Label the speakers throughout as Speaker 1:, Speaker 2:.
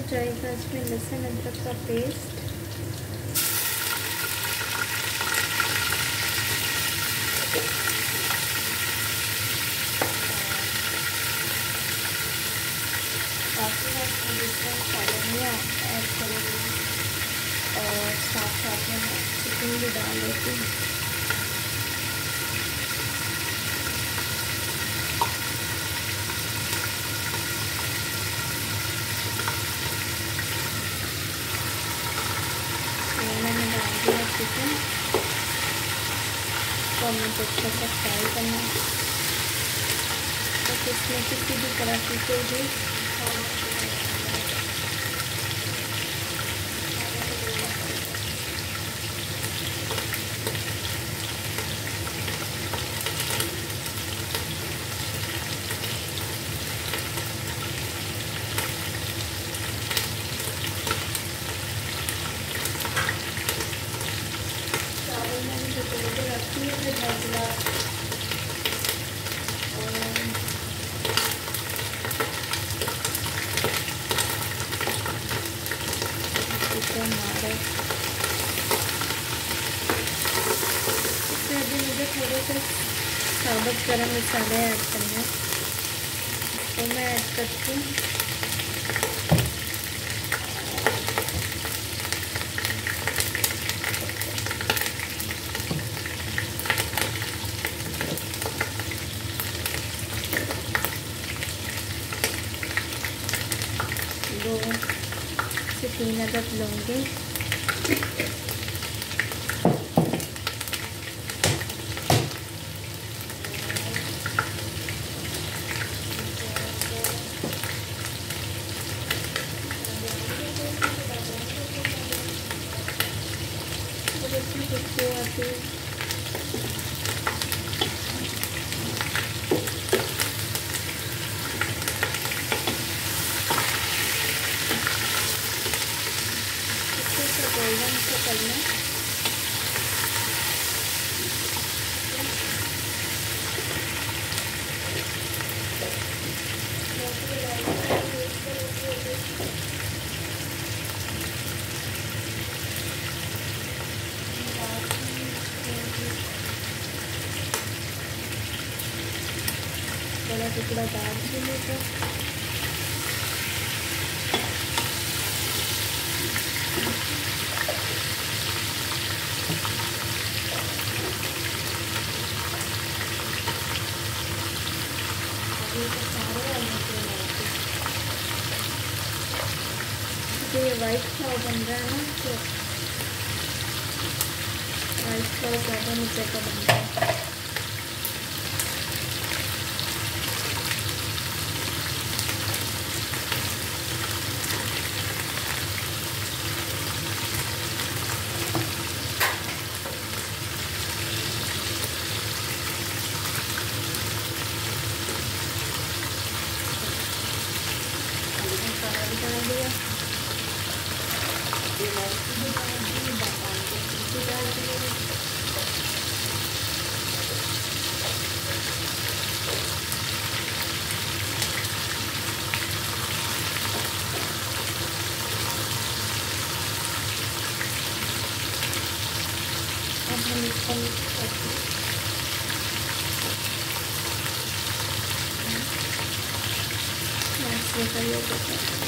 Speaker 1: जाएगा इसमें लहसुन अदरक का पेस्ट, बाकी मैं इसमें सावधानियाँ ऐड करूँगी और साथ साथ में मैं चिकन भी डाल लेती हूँ। मैंने डाल दिया चिकन तो हमें अच्छा सा फ्राई करना है। तो इसमें किसी भी तरह की कोई भी रखी है हमारे इसमें अभी मुझे थोड़े से साबुत गरम मसाले ऐड करने हैं तो मैं ऐड करती हूँ। दो से 3 अदद लौंगे, खुशबू आती है। गोल्डन से करना बड़ा टुकड़ा दालचीनी का, तो ये वाइट फ्लावर बन रहा है ना, तो वाइट फ्लावर ज़्यादा नीचे का बन रहा है। डाल दिया, डाल दिया। अब हम इसको मिक्स करते हैं। का योग होता है।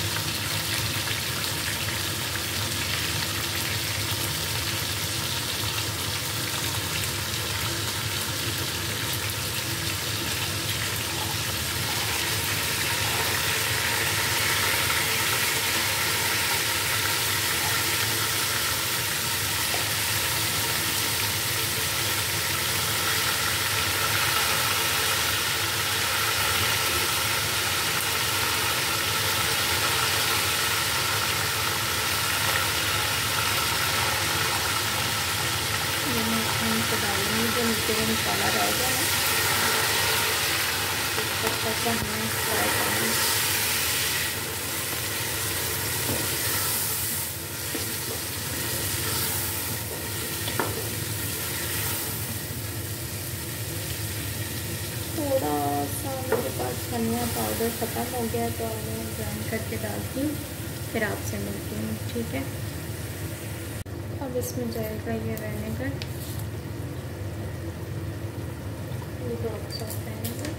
Speaker 1: तो डालेंगे जो नीचे का मसाला रहेगा ना, तब तक हमें फ्राई करना है। थोड़ा सा मेरे पास धनिया पाउडर ख़त्म हो गया तो मैं ग्राइंड करके डालती हूँ। फिर आपसे मिलती हूँ, ठीक है। अब इसमें जाएगा ये विनेगर, ये ड्रॉप्स ऑफ विनेगर।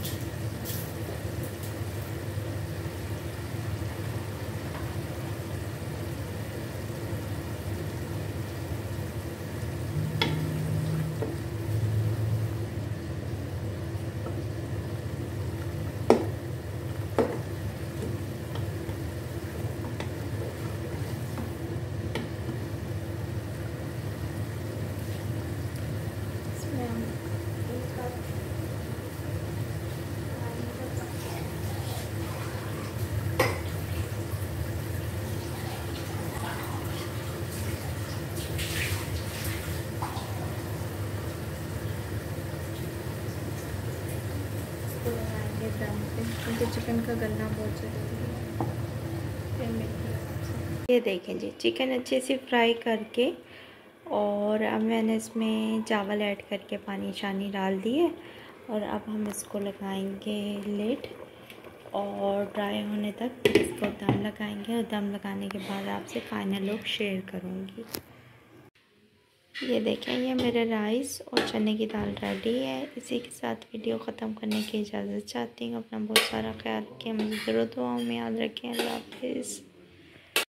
Speaker 1: लगाएंगे दम पे, क्योंकि चिकन का गलना बहुत ज़रूरी है। फिर मिलते हैं। ये देखें जी, चिकन अच्छे से फ्राई करके और अब मैंने इसमें चावल ऐड करके पानी शानी डाल दिए और अब हम इसको लगाएंगे लिड और ड्राई होने तक इसको दम लगाएंगे। और दम लगाने के बाद आपसे फाइनल लुक शेयर करूँगी। ये देखें, ये मेरे राइस और चने की दाल रेडी है। इसी के साथ वीडियो ख़त्म करने की इजाज़त चाहती हूँ। अपना बहुत सारा ख्याल रखें, मुझे ज़रूर दुआओं में याद रखें। अल्लाह हाफिज़।